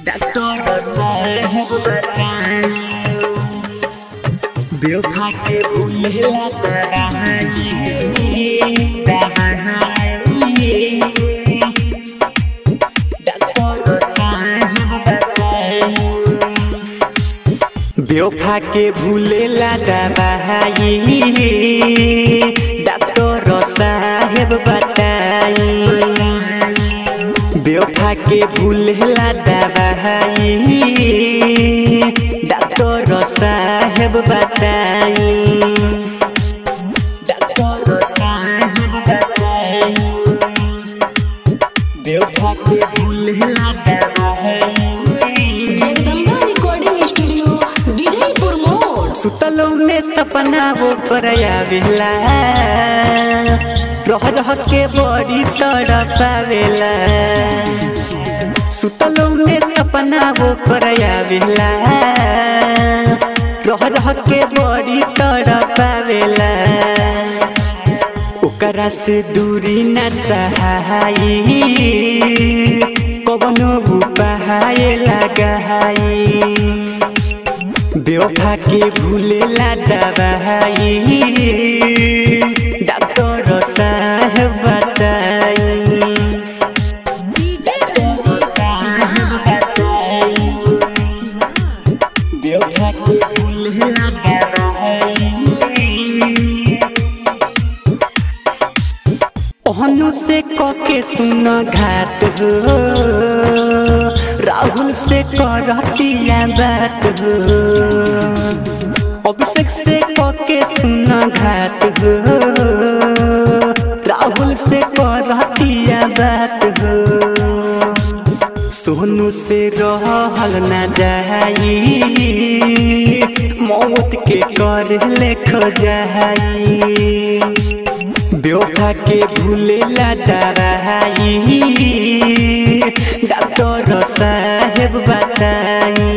Doctor साहब बताएं बेवफा के भूलेला बेवफा के भूलेला दवाई डॉक्टर साहब बताई बेवफा के भूलेला दवाई डॉक्टर साहब बताई डॉक्टर साहब बताई बेवफा के भूलेला सुतलों में सपना वो करावेला रह रह के बड़ी तड़पावेला सुतलों में सपना वो करावेला रह रह के बड़ी तड़पावेला ओकरा से दूरी न सहाई कवनो उपाय लगाई बेवफा के भूलेला दवाई डॉक्टर साहब बताई बेवफा के भूलेला दवाई ओहनु से कके सुन घात हो राहुल से करतिया बात हो अभिषेक से कके सुन घात हो राहुल से करतिया बात हो सोनू से रहल न जाई मौत के कर लेखो जाई बेवफा के भूलेला दवाई डॉक्टर साहब बताई।